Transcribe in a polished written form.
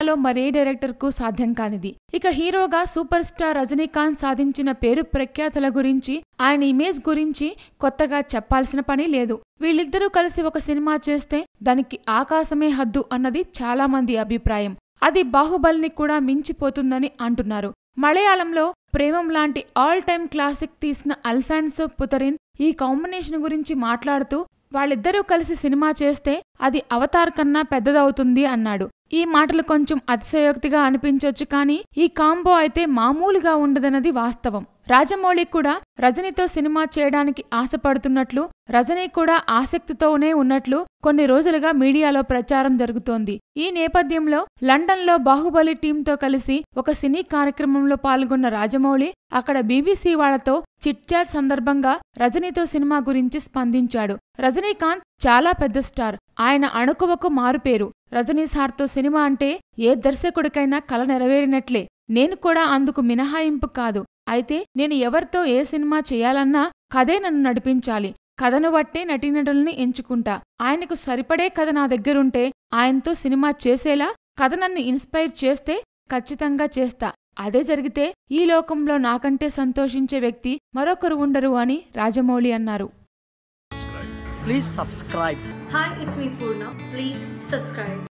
లో మరే డైరెక్టర్ కు సాధ్యం కానిది. ఇక హీరోగా సూపర్ స్టార్ రజనీకాంత్ సాధించిన పేరు ప్రఖ్యాతల గురించి, ఆయన ఇమేజ్ గురించి కొత్తగా చెప్పాల్సిన పని లేదు. వీళ్ళిద్దరూ కలిసి ఒక సినిమా చేస్తే దానికి ఆకాశమే హద్దు అన్నది చాలా మంది అభిప్రాయం. అది బాహుబలిని కూడా మించిపోతుందని అంటున్నారు. మలయాళంలో ప్రేమం లాంటి ఆల్ టైమ్ క్లాసిక్ తీసిన అల్ఫాన్సో పుతరిన్ ఈ కాంబినేషన్ గురించి మాట్లాడుతూ, వాళ్ళిద్దరూ కలిసి సినిమా చేస్తే అది అవతార్ కన్నా పెద్దదవుతుంది అన్నాడు. ఈ మాటలు కొంచెం అతిశయోక్తిగా అనిపించొచ్చు, కానీ ఈ కాంబో అయితే మామూలుగా ఉండదన్నది వాస్తవం. రాజమౌళి కూడా రజనీతో సినిమా చేయడానికి ఆశపడుతున్నట్లు, రజనీ కూడా ఆసక్తితోనే ఉన్నట్లు కొన్ని రోజులుగా మీడియాలో ప్రచారం జరుగుతోంది. ఈ నేపథ్యంలో లండన్లో బాహుబలి టీంతో కలిసి ఒక సినీ కార్యక్రమంలో పాల్గొన్న రాజమౌళి అక్కడ బీబీసీ వాళ్లతో చిట్ చాట్ సందర్భంగా రజనీతో సినిమా గురించి స్పందించాడు. రజనీకాంత్ చాలా పెద్ద స్టార్, ఆయన అణుకువకు మారుపేరు. రజనీ సార్తో సినిమా అంటే ఏ దర్శకుడికైనా కల నెరవేరినట్లే. నేను కూడా అందుకు మినహాయింపు కాదు. అయితే నేను ఎవరితో ఏ సినిమా చేయాలన్నా కథే నన్ను నడిపించాలి. కథను బట్టే నటీనటుల్ని ఎంచుకుంటా. ఆయనకు సరిపడే కథ నా దగ్గరుంటే ఆయనతో సినిమా చేసేలా కథ నన్ను ఇన్స్పైర్ చేస్తే ఖచ్చితంగా చేస్తా. అదే జరిగితే ఈ లోకంలో నాకంటే సంతోషించే వ్యక్తి మరొకరు ఉండరు అని రాజమౌళి అన్నారు. Please subscribe. Hi, it's me Purna. Please subscribe.